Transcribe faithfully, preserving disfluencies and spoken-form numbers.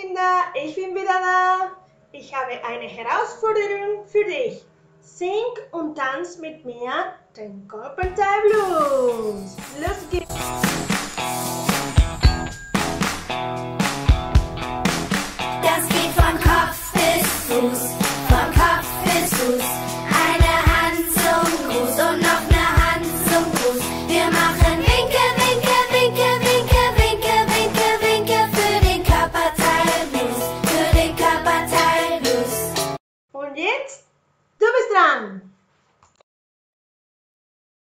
Kinder, ich bin wieder da. Ich habe eine Herausforderung für dich. Sing und tanz mit mir den Carpenter Blues. Los geht's!